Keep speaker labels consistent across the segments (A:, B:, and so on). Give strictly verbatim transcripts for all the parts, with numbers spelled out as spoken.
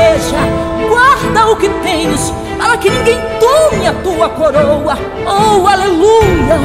A: igreja, guarda o que tens, para que ninguém tome a tua coroa. Oh, aleluia!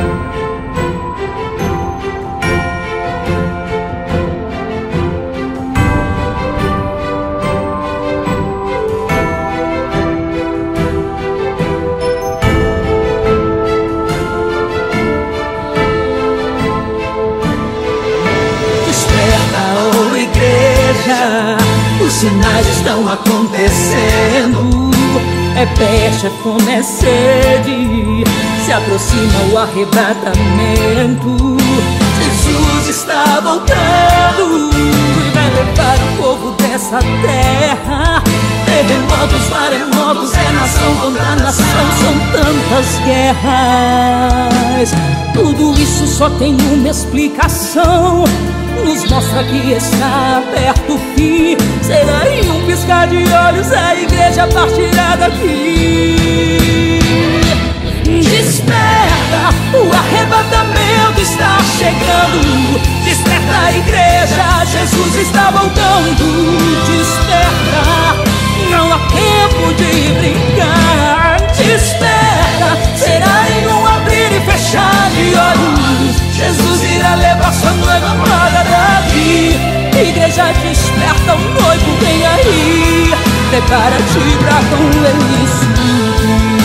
B: Os sinais estão acontecendo.
A: É peste, é fome, é sede, se aproxima o arrebatamento.
B: Jesus está voltando
A: e vai levar o povo dessa terra.
B: Terremotos, maremotos, é nação contra nação,
A: são tantas guerras. Tudo isso só tem uma explicação, nos mostra que está perto o fim. Será em um piscar de olhos a igreja partirá daqui.
B: Desperta, o arrebatamento está chegando. Desperta a igreja, Jesus está voltando.
A: Desperta, não há tempo de brincar.
B: Desperta, será em um abrir e fechar de olhos. Jesus irá levar sua noiva amada daqui.
A: Igreja desperta, o noivo vem aí. Prepara-te pra com ele subir.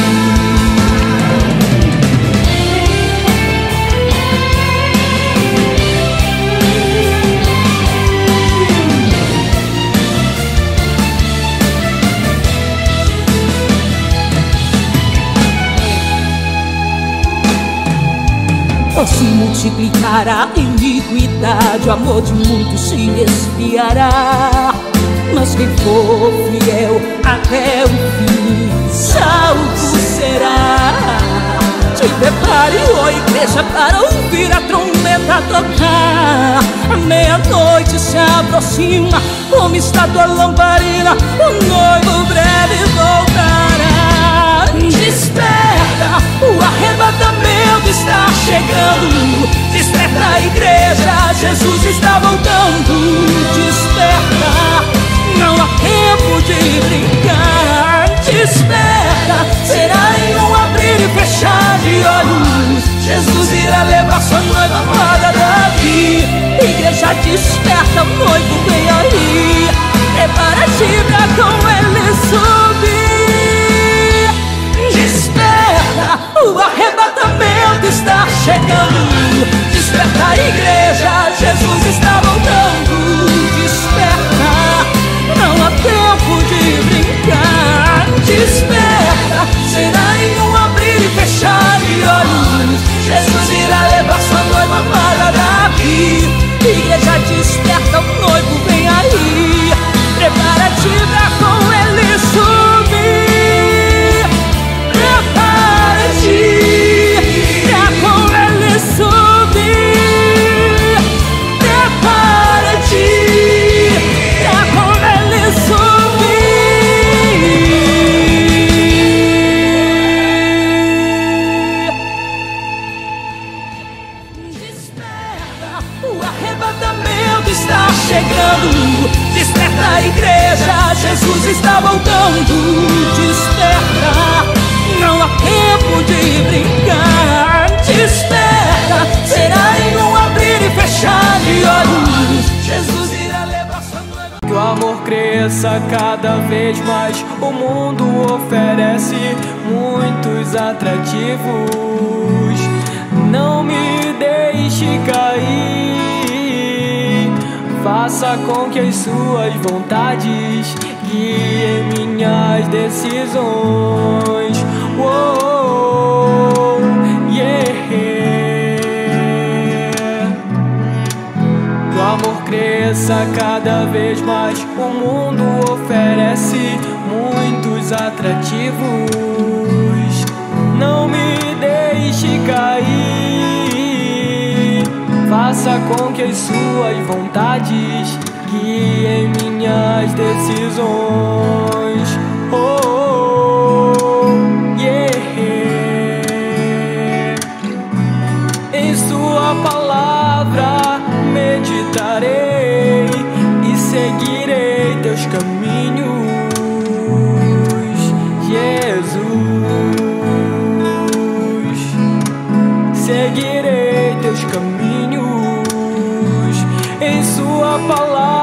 A: Ao se multiplicar a iniquidade, o amor de muitos se esfriará. Mas quem for fiel até o fim, salvo será. Te prepare, ó igreja, para ouvir a trombeta tocar. A meia-noite se aproxima, como está tua lamparina, o noivo breve voltará.
B: Desperta, o arrebatamento está chegando. Desperta a igreja, Jesus está voltando.
A: Desperta, não há tempo de brincar.
B: Desperta, será em um abrir e fechar de olhos. Jesus irá levar sua noiva amada daqui.
A: Igreja desperta, o noivo vem aí. Prepara-te pra com ele subir.
B: Desperta, o arrebatamento está chegando. Desperta a igreja, Jesus está voltando.
A: Desperta, não há tempo de brincar.
B: Desperta, será em um abrir e fechar de olhos. Jesus irá levar sua noiva amada daqui.
A: Igreja desperta, o noivo vem aí. Prepara-te pra com ele subir. Pra com ele subir.
B: Prepara-te
A: pra com ele subir.
B: Desperta, o arrebatamento está chegando. Desperta a igreja, Jesus está voltando.
A: Desperta, não há tempo de brincar.
B: Desperta, será em um abrir e fechar de olhos. Jesus irá levar sua noiva.
C: Que o amor cresça cada vez mais. O mundo oferece muitos atrativos. Não me deixe cair. Faça com que as suas vontades guiem minhas decisões. Oh, yeah. Que o amor cresça cada vez mais. O mundo oferece muitos atrativos. Não me deixe cair. Faça com que as suas vontades guiem minhas decisões. Oh, yeah. Em sua palavra meditarei e seguirei teus caminhos. seguirei teus caminhos. Em sua palavra